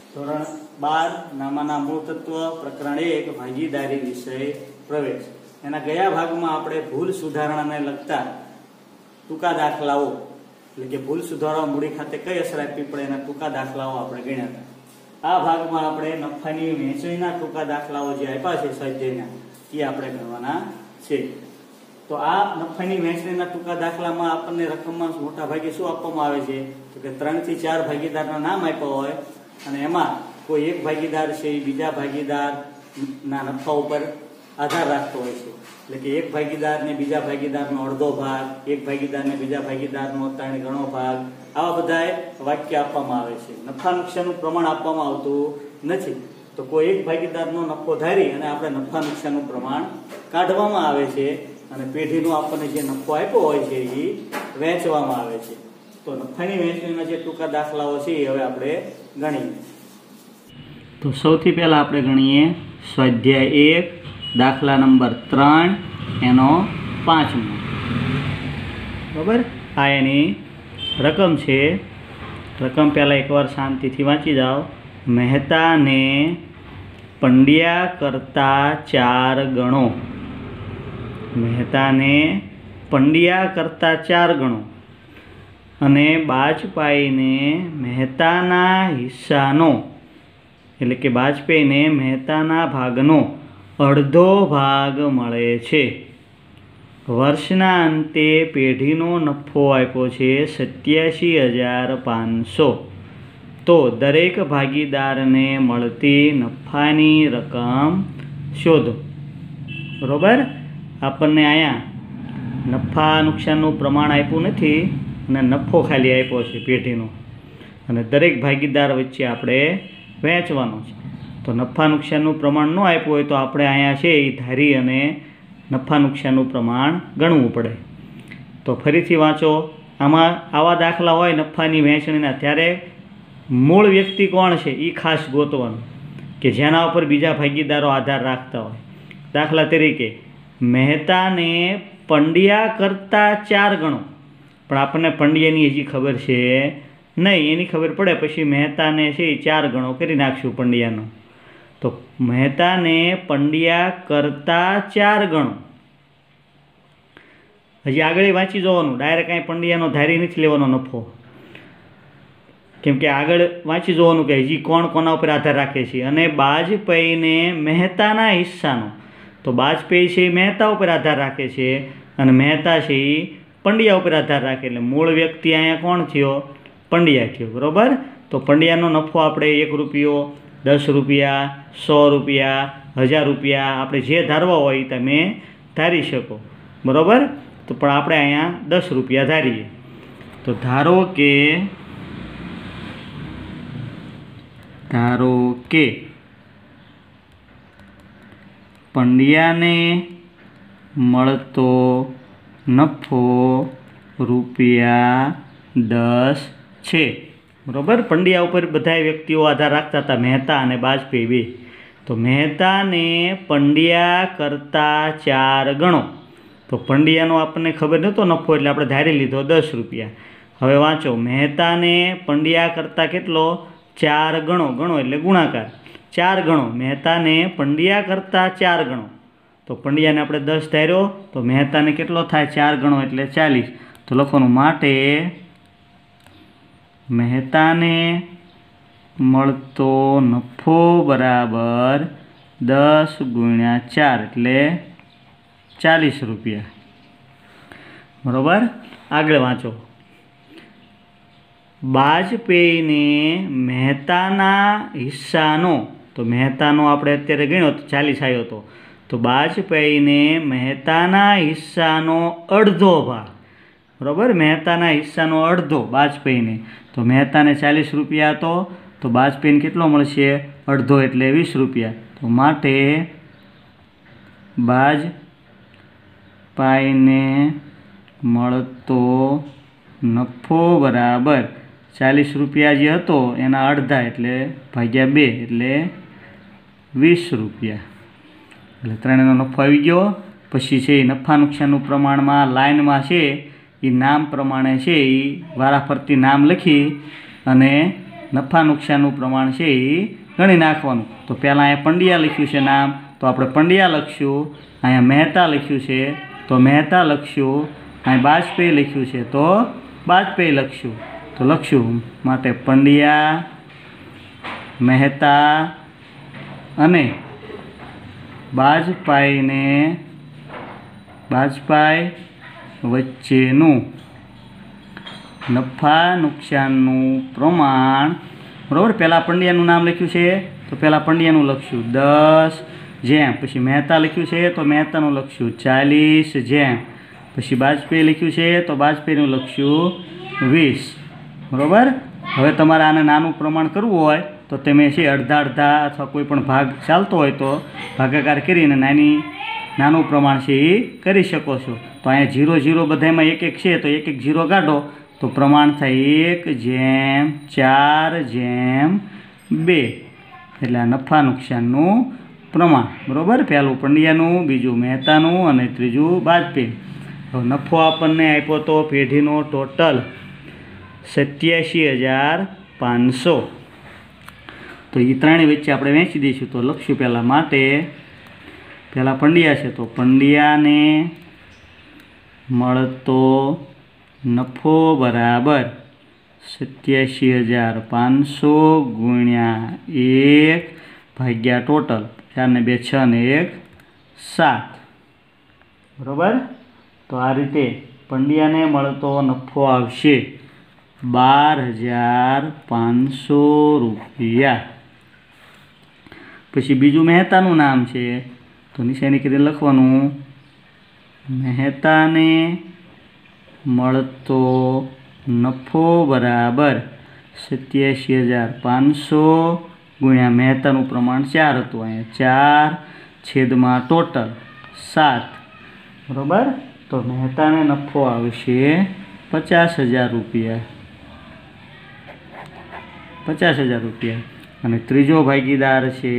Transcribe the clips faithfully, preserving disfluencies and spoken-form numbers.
ધોરણ બાર નામાના મૂળ તત્વ પ્રકરણ એક ભાગીદારી વિષય પ્રવેશ. એના ગયા ભાગમાં આપણે ભૂલ સુધારણાને લગતા ટૂંકા દાખલાઓ એટલે કે ભૂલ સુધારવા મૂડી ખાતે કઈ અસર આપવી પડે એના ટૂંકા દાખલાઓ આપણે ગણ્યા હતા. આ ભાગમાં આપણે નફાની વહેંચણીના ટૂંકા દાખલાઓ જે આપ્યા છે સ્વાધ્યાયના એ આપણે ગણવાના છે. તો આ નફાની વહેંચણીના ટૂંકા દાખલામાં આપણને રકમમાં મોટા ભાગે શું આપવામાં આવે છે તો કે ત્રણ થી ચાર ભાગીદારના નામ આપ્યા હોય અને એમાં કોઈ એક ભાગીદાર છે એ બીજા ભાગીદાર ના નફા ઉપર આધાર રાખતો હોય છે. એટલે કે એક ભાગીદાર ને બીજા ભાગીદારનો અડધો ભાગ, એક ભાગીદાર ને બીજા ભાગીદારનો ત્રણ ગણો ભાગ, આવા બધા વાક્ય આપવામાં આવે છે. નફા નુકસાનનું પ્રમાણ આપવામાં આવતું નથી. તો કોઈ એક ભાગીદારનો નફો ધારી અને આપણે નફા નુકસાનનું પ્રમાણ કાઢવામાં આવે છે અને પેઢીનો આપણને જે નફો આપ્યો હોય છે એ વહેંચવામાં આવે છે. તો નફાની વહેંચણીના જે ટૂંકા દાખલાઓ છે એ હવે આપણે ગણીએ. તો સૌથી પહેલા આપણે ગણીએ સ્વાધ્યાય એક દાખલા નંબર ત્રણ એનો પાંચમો. બરાબર, આ એની રકમ છે. રકમ પહેલાં એકવાર શાંતિથી વાંચી જાઓ. મહેતાને પંડ્યા કરતા ચાર ગણો. મહેતાને પંડ્યા કરતા ચાર ગણો અને બાજપાઈને મહેતાના હિસ્સાનો એટલે કે બાજપેયીને મહેતાના ભાગનો અડધો ભાગ મળે છે. વર્ષના અંતે પેઢીનો નફો આપ્યો છે સત્યાસી હજાર પાંચસો. તો દરેક ભાગીદારને મળતી નફાની રકમ શોધો. બરોબર, આપણને અહીંયા નફા નુકસાનનું પ્રમાણ આપ્યું નથી અને નફો ખાલી આપ્યો છે પેઢીનો અને દરેક ભાગીદાર વચ્ચે આપણે વહેંચવાનો છે. તો નફા નુકસાનનું પ્રમાણ ન આપ્યું હોય તો આપણે અહીંયા છે એ ધારી અને નફા નુકસાનનું પ્રમાણ ગણવું પડે. તો ફરીથી વાંચો. આમાં આવા દાખલા હોય નફાની વહેંચણીના ત્યારે મૂળ વ્યક્તિ કોણ છે એ ખાસ ગોતવાનું કે જેના ઉપર બીજા ભાગીદારો આધાર રાખતા હોય. દાખલા તરીકે મહેતાને પંડ્યા કરતાં ચાર ગણો, પણ આપણને પંડ્યાની હજી ખબર છે નહીં. એની ખબર પડે પછી મહેતાને છે એ ચાર ગણો કરી નાખશું પંડ્યાનો. તો મહેતાને પંડ્યા કરતાં ચાર ગણો. હજી આગળ વાંચી જવાનું, ડાયરેક્ટ કાંઈ પંડ્યાનો ધારી નથી લેવાનો નફો. કેમ કે આગળ વાંચી જવાનું કે હજી કોણ કોના ઉપર આધાર રાખે છે. અને બાજપેયીને મહેતાના હિસ્સાનો. તો બાજપેયી છે એ મહેતા ઉપર આધાર રાખે છે અને મહેતા છે એ પંડ્યા ઉપર આધાર રાખે. એટલે મૂળ વ્યક્તિ અહીંયા કોણ થયો? પંડ્યા થયો. બરાબર, તો પંડ્યાનો નફો આપણે એક રૂપિયો, દસ રૂપિયા, સો રૂપિયા, હજાર રૂપિયા આપણે જે ધારવા હોય તમે ધારી શકો. બરાબર, તો પણ આપણે અહીંયા દસ રૂપિયા ધારીએ. તો ધારો કે ધારો કે પંડ્યાને મળતો નફો રૂપિયા દસ છે. બરાબર, પંડ્યા ઉપર બધા વ્યક્તિઓ આધાર રાખતા હતા, મહેતા અને બાજપેયી બે. તો મહેતાને પંડ્યા કરતાં ચાર ગણો. તો પંડ્યાનો આપણને ખબર નહોતો નફો એટલે આપણે ધારી લીધો દસ રૂપિયા. હવે વાંચો, મહેતાને પંડ્યા કરતાં કેટલો? ચાર ગણો. ગણો એટલે ગુણાકાર. ચાર ગણો. મહેતાને પંડ્યા કરતાં ચાર ગણો. તો પંડ્યાને આપણે દસ ધાર્યો તો મહેતાને કેટલો થાય? ચાર ગણો એટલે ચાલીસ. તો લખવાનું માટે મહેતાને મળતો નફો બરાબર દસ ગુણ્યા ચાર એટલે ચાલીસ રૂપિયા. બરાબર, આગળ વાંચો. બાજપેયીને મહેતાના હિસ્સાનો. તો મહેતાનો આપણે અત્યારે ગણ્યો તો ચાલીસ આવ્યો હતો. તો બાજપેયીને મહેતાના હિસ્સાનો અડધો ભાગ. બરાબર, મહેતાના હિસ્સાનો અડધો બાજપેયીને. તો મહેતાને ચાલીસ રૂપિયા હતો તો બાજપેયીને કેટલો મળશે? અડધો એટલે વીસ રૂપિયા. તો માટે બાજપાઈને મળતો નફો બરાબર ચાલીસ રૂપિયા જે હતો એના અડધા એટલે ભાગ્યા બે એટલે વીસ રૂપિયા. એટલે ત્રણેયનો નફો આવી ગયો. પછી છે એ નફા નુકસાનનું પ્રમાણમાં લાઇનમાં છે એ નામ પ્રમાણે છે એ વારાફરતી નામ લખી અને નફા નુકસાનનું પ્રમાણ છે એ ગણી નાખવાનું. તો પહેલાં અહીંયા પંડ્યા લખ્યું છે નામ, તો આપણે પંડ્યા લખશું. અહીંયા મહેતા લખ્યું છે તો મહેતા લખશું. અહીં બાજપેયી લખ્યું છે તો બાજપેયી લખશું. તો લખશું માટે પંડ્યા, મહેતા અને બાજપાઈને બાજપાઈ વચ્ચેનું નફા નુકસાનનું પ્રમાણ. બરાબર, પહેલાં પંડ્યાનું નામ લખ્યું છે તો પહેલાં પંડ્યાનું લખશું દસ જેમ. પછી મહેતા લખ્યું છે તો મહેતાનું લખશું ચાલીસ જેમ. પછી બાજપેયી લખ્યું છે તો બાજપેયીનું લખશું વીસ. બરાબર, હવે તમારે આને નાનું પ્રમાણ કરવું હોય તો તમે છે અડધા અડધા અથવા કોઈ પણ ભાગ ચાલતો હોય તો ભાગાકાર કરીને નાની નાનું પ્રમાણ છે એ કરી શકો છો. તો અહીંયા જીરો જીરો બધામાં એક એક છે તો એક એક જીરો કાઢો તો પ્રમાણ થાય એક જેમ ચાર જેમ બે. એટલે આ નફા નુકસાનનું પ્રમાણ. બરાબર, પહેલું પંડ્યાનું, બીજું મહેતાનું અને ત્રીજું બાજપેયી. હવે નફો આપણને આપ્યો તો પેઢીનો ટોટલ સત્યાસી હજાર પાંચસો. તો એ ત્રણેય વચ્ચે આપણે વહેંચી દઈશું. તો લખશું પહેલાં માટે પહેલાં પંડ્યા છે તો પંડ્યાને મળતો નફો બરાબર સત્યાસી હજાર પાંચસો ગુણ્યા એક ભાગ્યા ટોટલ ચાર ને બે છ ને એક સાત. બરાબર, તો આ રીતે પંડ્યાને મળતો નફો આવશે બાર હજાર પાંચસો રૂપિયા. પછી બીજું મહેતાનું નામ છે તો નિશાની કરીને લખવાનું મહેતાને મળતો નફો બરાબર સત્યાસી હજાર પાંચસો ગુણ્યા મહેતાનું પ્રમાણ ચાર હતું, અહીંયા ચાર છેદમાં ટોટલ સાત. બરાબર, તો મહેતાને નફો આવશે પચાસ હજાર રૂપિયા પચાસ હજાર રૂપિયા. અને ત્રીજો ભાગીદાર છે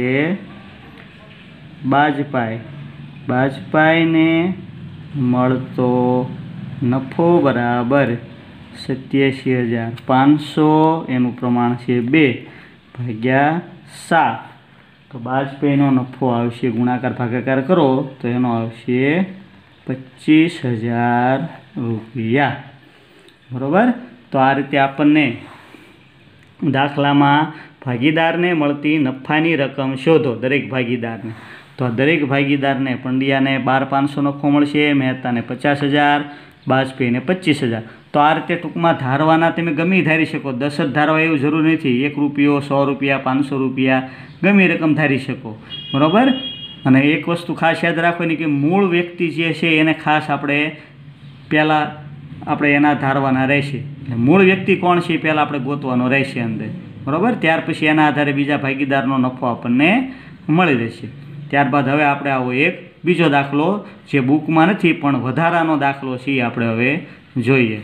બાજપાઈ. બાજપાઈને મળતો નફો બરાબર સત્યાસી હજાર પાંચસો, એનું પ્રમાણ છે બે ભાગ્યા સાત. તો બાજપેયીનો નફો આવશે ગુણાકાર ભાગાકાર કરો તો એનો આવશે પચીસ હજાર રૂપિયા. બરાબર, તો આ રીતે આપણને દાખલામાં ભાગીદારને મળતી નફાની રકમ શોધો દરેક ભાગીદારને. તો દરેક ભાગીદારને પંડ્યાને બાર પાંચસો નફો મળશે, મહેતાને પચાસ હજાર, બાજપેયીને પચીસ હજાર. તો આ રીતે ટૂંકમાં ધારવાના તમે ગમે ધારી શકો, દસ જ ધારવા એવું જરૂર નથી. એક રૂપિયો, સો રૂપિયા, પાંચસો રૂપિયા ગમે રકમ ધારી શકો. બરાબર, અને એક વસ્તુ ખાસ યાદ રાખવાની કે મૂળ વ્યક્તિ જે છે એને ખાસ આપણે પહેલાં આપણે એના ધારવાના રહેશે. એટલે મૂળ વ્યક્તિ કોણ છે એ પહેલાં આપણે ગોતવાનો રહેશે અંદર. બરાબર, ત્યાર પછી એના આધારે બીજા ભાગીદારનો નફો આપણને મળી રહેશે. ત્યારબાદ હવે આપણે આવો એક બીજો દાખલો જે બુકમાં નથી પણ વધારાનો દાખલો છે એ આપણે હવે જોઈએ.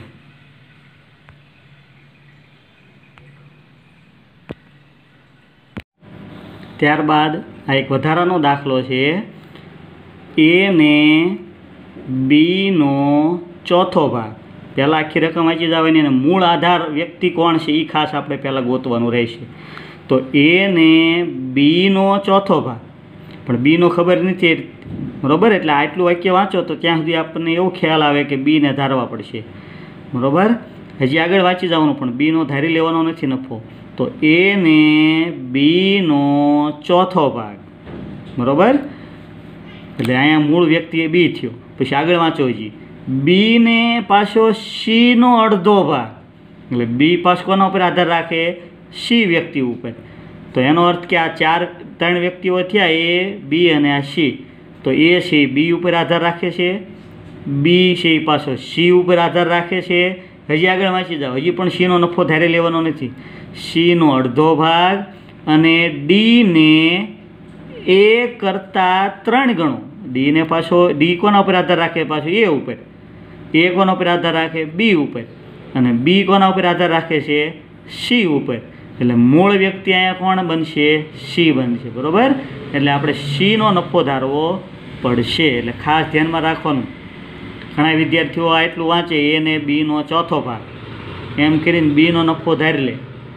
ત્યારબાદ આ એક વધારાનો દાખલો છે એ ને બીનો ચોથો ભાગ. પહેલાં આખી રકમ વાંચી જવાની અને મૂળ આધાર વ્યક્તિ કોણ છે એ ખાસ આપણે પહેલાં ગોતવાનું રહેશે. તો એ ને બીનો ચોથો ભાગ, પણ બીનો ખબર નથી. બરાબર, એટલે આટલું વાક્ય વાંચો તો ત્યાં સુધી આપણને એવો ખ્યાલ આવે કે બીને ધારવા પડશે. બરાબર, હજી આગળ વાંચી જવાનું પણ બીનો ધારી લેવાનો નથી નફો. તો એ ને બીનો ચોથો ભાગ. બરાબર, એટલે અહીંયા મૂળ વ્યક્તિ એ બી થયો. પછી આગળ વાંચો હજી બીને પાછો સીનો અડધો ભાગ. એટલે બી પાછો કોના ઉપર આધાર રાખે? સી વ્યક્તિ ઉપર. તો એનો અર્થ કે આ ચાર ત્રણ વ્યક્તિઓ થયા એ બી અને આ સી. તો એ છે બી ઉપર આધાર રાખે છે, બી છે એ પાછો સી ઉપર આધાર રાખે છે. હજી આગળ વાંચી જાઓ, હજી પણ સીનો નફો ધારી લેવાનો નથી. સીનો અડધો ભાગ અને ડીને એ કરતાં ત્રણ ગણો. ડીને પાછો ડી કોના ઉપર આધાર રાખે? પાછો એ ઉપર. એ કોના ઉપર આધાર રાખે? બી ઉપર. અને બી કોના ઉપર આધાર રાખે છે? સી ઉપર. એટલે મૂળ વ્યક્તિ અહીંયા કોણ બનશે? સી બનશે. બરાબર, એટલે આપણે સીનો નફો ધારવો પડશે. એટલે ખાસ ધ્યાનમાં રાખવાનું. ઘણા વિદ્યાર્થીઓ આ એટલું વાંચે એ ને બીનો ચોથો ભાગ એમ કરીને બીનો નફો ધારી લે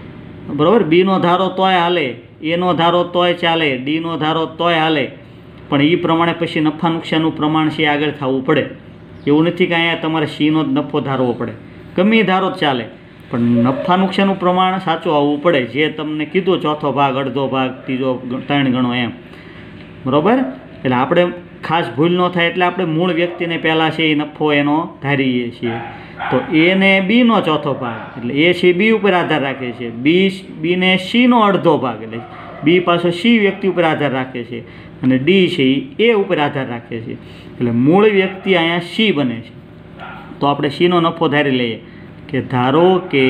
બરાબર. બીનો ધારો તોય હાલે, એનો ધારો તોય ચાલે, ડીનો ધારો તોય હાલે, પણ એ પ્રમાણે પછી નફા નુકસાનનું પ્રમાણ છે આગળ થવું પડે. એવું નથી કે અહીંયા તમારે સીનો જ નફો ધારવો પડે, ગમે ધારો જ ચાલે, પણ નફા નુકસાનનું પ્રમાણ સાચું આવવું પડે. જે તમને કીધું ચોથો ભાગ, અડધો ભાગ, ત્રીજો ત્રણ ગણો એમ, બરાબર. એટલે આપણે ખાસ ભૂલ ન થાય એટલે આપણે મૂળ વ્યક્તિને પહેલાં છે એ નફો એનો ધારીએ છીએ. તો એને બીનો ચોથો ભાગ એટલે એ છે બી ઉપર આધાર રાખે છે, બી બીને સીનો અડધો ભાગ એટલે બી પાછો સી વ્યક્તિ ઉપર આધાર રાખે છે, અને ડી છે એ ઉપર આધાર રાખે છે. એટલે મૂળ વ્યક્તિ અહીંયા સી બને છે. તો આપણે સીનો નફો ધારી લઈએ કે ધારો કે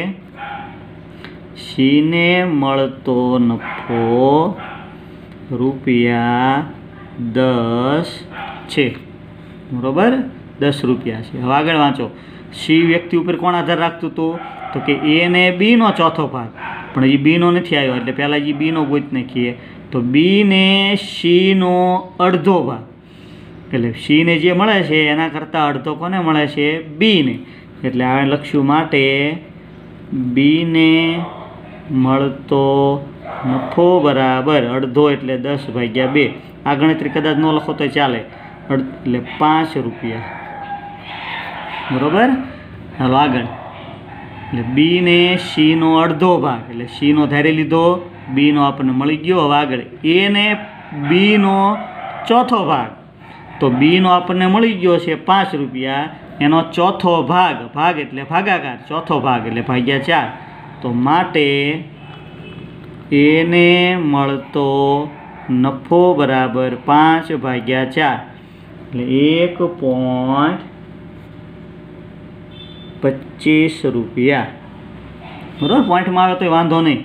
સીને મળતો નફો રૂપિયા દસ છે, બરાબર. દસ રૂપિયા છે. હવે આગળ વાંચો. સી વ્યક્તિ ઉપર કોણ આધાર રાખતું હતું? તો કે એને બીનો ચોથો ભાગ, પણ એ બીનો નથી આવ્યો એટલે પહેલાં એ બીનો ગોત નાખીએ. તો બીને સીનો અડધો ભાગ એટલે સીને જે મળે છે એના કરતાં અડધો કોને મળે છે? બીને. એટલે આ લખ્યું માટે બીને મળતો નફો બરાબર અડધો એટલે દસ ભાગ્યા બે. આ ગણતરી કદાચ ન લખો તો ચાલે, એટલે પાંચ રૂપિયા, બરાબર. હાલો આગળ. એટલે બીને સીનો અડધો ભાગ એટલે સીનો ધારી લીધો, બીનો આપણને મળી ગયો. હવે આગળ એને બીનો ચોથો ભાગ, તો બીનો આપણને મળી ગયો છે પાંચ રૂપિયા, એનો ચોથો ભાગ, ભાગ એટલે ભાગાકાર, ચોથો ભાગ એટલે ભાગ્યા ચાર. તો માટે એને મળતો નફો બરાબર પાંચ ભાગ્યા ચાર એટલે એક પોઈન્ટ પચીસ રૂપિયા, બરાબર. પોઈન્ટમાં આવે તો વાંધો નહીં.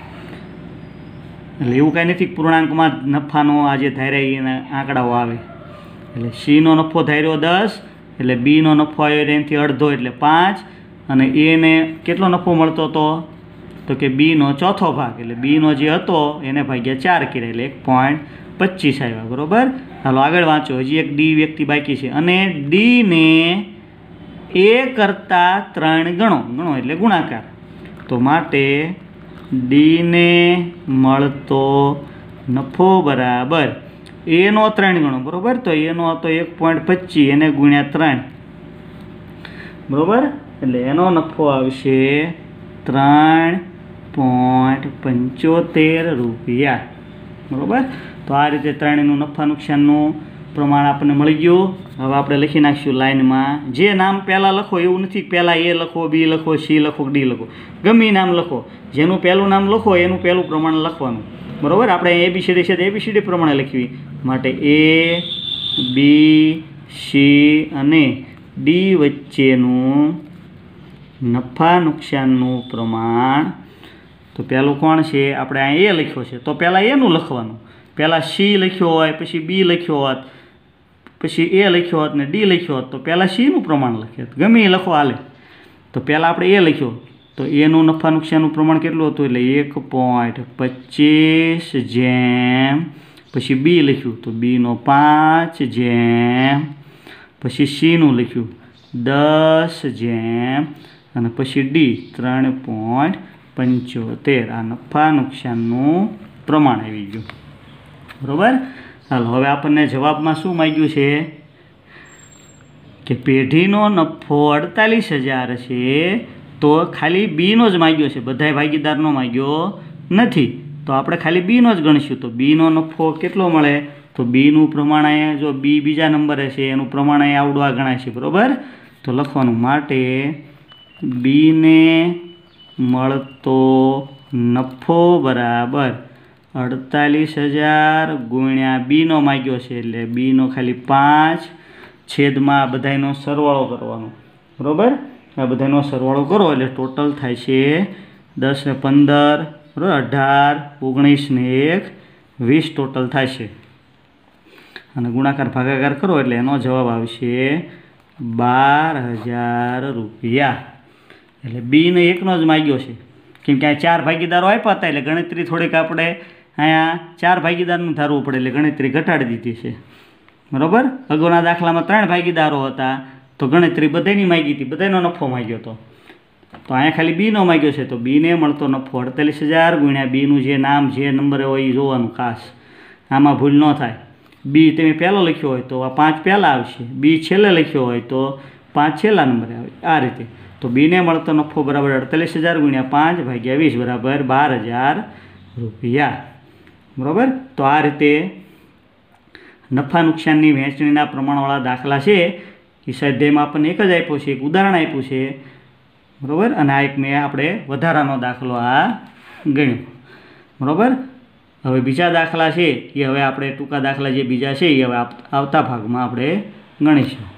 એટલે એવું કાંઈ નથી પૂર્ણાંકમાં નફાનો આજે ધાર્યા એના આંકડાઓ આવે. એટલે સીનો નફો ધાર્યો દસ એટલે બીનો નફો આવ્યો એનાથી અડધો એટલે પાંચ, અને એને કેટલો નફો મળતો હતો? તો કે બીનો ચોથો ભાગ એટલે બીનો જે હતો એને ભાગ્યા ચાર કર્યા એટલે એક પોઈન્ટ પચીસ આવ્યા, બરાબર. ચાલો આગળ વાંચો. હજી એક ડી વ્યક્તિ બાકી છે, અને ડીને એ કરતાં ત્રણ ગણો, ગણો એટલે ગુણાકાર. તો માટે ડીને મળતો નફો બરાબર એનો ત્રણ ગણો, બરાબર. તો એનો હતો એક પોઈન્ટ પચીસ, એને ગુણ્યા ત્રણ, બરાબર. એટલે એનો નફો આવશે ત્રણ પોઈન્ટ પંચોતેર રૂપિયા, બરાબર. તો આ રીતે ત્રણેયનું નફા નુકસાનનું પ્રમાણ આપણને મળી ગયું. હવે આપણે લખી નાખીશું લાઈનમાં. જે નામ પહેલાં લખો એવું નથી પહેલાં એ લખો, બી લખો, સી લખો, ડી લખો, ગમે નામ લખો. જેનું પહેલું નામ લખો એનું પહેલું પ્રમાણ લખવાનું, બરાબર. આપણે એબીસીડી છે તો એબીસીડી પ્રમાણે લખવી માટે એ બી સી અને ડી વચ્ચેનું નફા નુકસાનનું પ્રમાણ. તો પહેલું કોણ છે? આપણે અહીંયા એ લખ્યો છે તો પહેલાં એનું લખવાનું. પહેલાં સી લખ્યો હોય, પછી બી લખ્યો હોત, પછી એ લખ્યો હોત ને ડી લખ્યો હોત તો પહેલાં સીનું પ્રમાણ લખ્યો, ગમે એ લખો હાલે. તો પહેલાં આપણે એ લખ્યો તો એનું નફા નુકસાનનું પ્રમાણ કેટલું હતું? એટલે એક પોઈન્ટ પચીસ જેમ, પછી બી લખ્યું તો બીનો પાંચ જેમ, પછી સીનું લખ્યું દસ જેમ, અને પછી ડી ત્રણ પોઈન્ટ પંચોતેર. આ નફા નુકસાનનું પ્રમાણ આવી ગયું, બરાબર. હાલો હવે આપણને જવાબમાં શું માંગ્યું છે કે પેઢીનો નફો અડતાલીસ હજાર છે, તો ખાલી બીનો જ માંગ્યો છે, બધાય ભાગીદારનો માંગ્યો નથી. તો આપણે ખાલી બીનો જ ગણીશું. તો બીનો નફો કેટલો મળે? તો બીનું પ્રમાણ અહીંયા જો બી બીજા નંબરે છે એનું પ્રમાણ અહીંયા આવડું આ ગણાય છે, બરાબર. તો લખવાનું માટે બીને મળતો નફો બરાબર અડતાલીસ હજાર ગુણ્યા બીનો માગ્યો છે એટલે બીનો ખાલી પાંચ છેદમાં આ બધાનો સરવાળો કરવાનો, બરાબર. આ બધાનો સરવાળો કરો એટલે ટોટલ થાય છે દસ ને પંદર, બરાબર, અઢાર, ઓગણીસ ને એક, વીસ ટોટલ થાય છે. અને ગુણાકાર ભાગાકાર કરો એટલે એનો જવાબ આવશે બાર હજાર રૂપિયા. એટલે બીને એકનો જ માગ્યો છે કેમ કે આ ચાર ભાગીદારો આપ્યા હતા એટલે ગણતરી થોડીક આપણે અહીંયા ચાર ભાગીદારનું ધારવું પડે એટલે ગણતરી ઘટાડી દીધી છે, બરાબર. અગાઉના દાખલામાં ત્રણ ભાગીદારો હતા તો ગણતરી બધાની માગી હતી, બધાનો નફો માગ્યો હતો. તો અહીંયા ખાલી બીનો માગ્યો છે, તો બીને મળતો નફો અડતાલીસ હજાર ગુણ્યા બીનું જે નામ જે નંબરે હોય એ જોવાનું ખાસ, આમાં ભૂલ ન થાય. બી તમે પહેલો લખ્યો હોય તો આ પાંચ પહેલાં આવશે, બી છેલ્લે લખ્યો હોય તો પાંચ છેલ્લા નંબરે આવે, આ રીતે. તો બીને મળતો નફો બરાબર અડતાલીસ હજાર ગુણ્યા પાંચ ભાગ્યા વીસ બરાબર બાર હજાર રૂપિયા. બરાબર. તો આ રીતે નફા નુકસાનની વહેંચણીના પ્રમાણવાળા દાખલા છે એ સ્વાધ્યાયમાં આપણને એક જ આપ્યો છે, એક ઉદાહરણ આપ્યું છે. બરાબર. અને આ એક મેં આપણે વધારાનો દાખલો આ ગણ્યો. બરાબર. હવે બીજા દાખલા છે એ હવે આપણે ટૂંકા દાખલા જે બીજા છે એ હવે આવતા ભાગમાં આપણે ગણીશું.